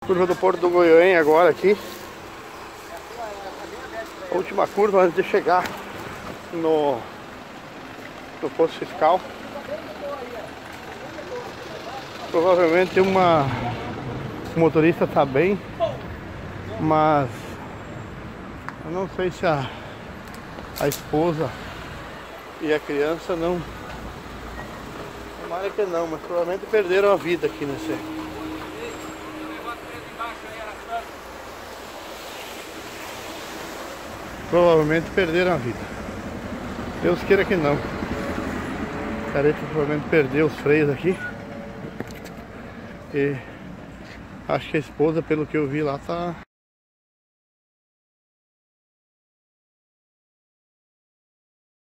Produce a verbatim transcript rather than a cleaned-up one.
Curva do Porto do Goiânia agora aqui. A última curva antes de chegar no, no posto fiscal. Provavelmente uma o motorista tá bem, mas eu não sei se a, a esposa e a criança não. Tomara que não, mas provavelmente perderam a vida aqui nesse. Provavelmente perderam a vida. Deus queira que não. O careta provavelmente perdeu os freios aqui. E acho que a esposa, pelo que eu vi lá, tá